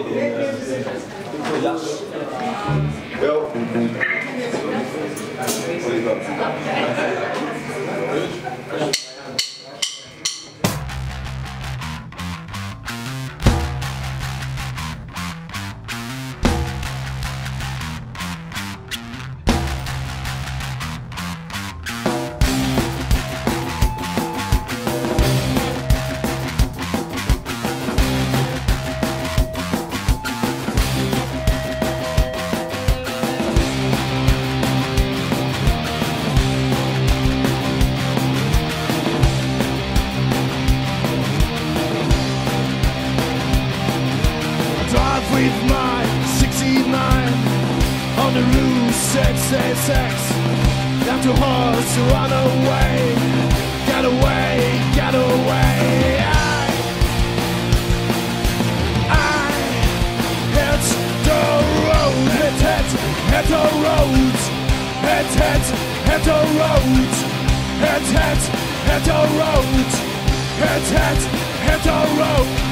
With my 69 on the Route 666, down to horse, run away, get away, get away. I hit the road, hit the road, hit the road, hit the road, hit the road.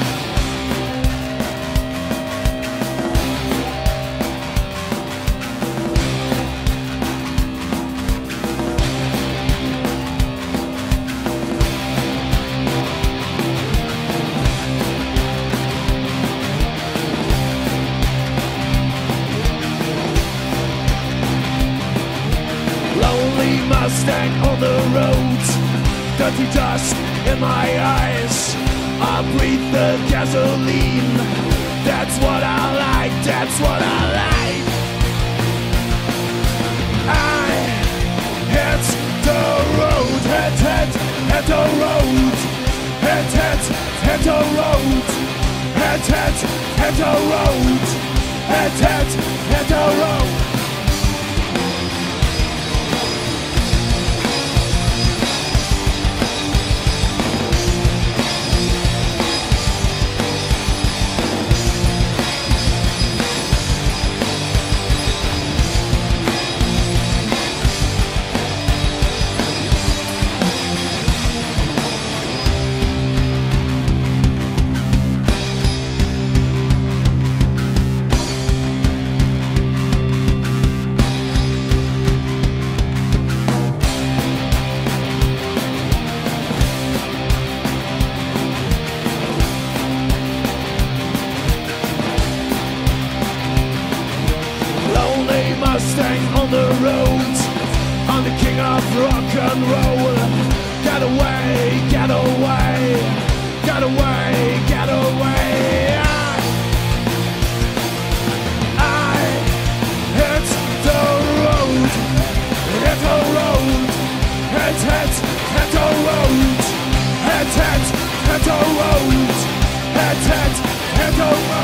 Mustang on the road, dirty dust in my eyes. I breathe the gasoline. That's what I like, that's what I like. I hit the road, hit the road, hit the road, hit the road, hit the road. Mustang on the road, I'm the king of rock and roll. Get away, get away, get away, get away. I hit the road, hit the road, hit the road, hit the road, hit the road.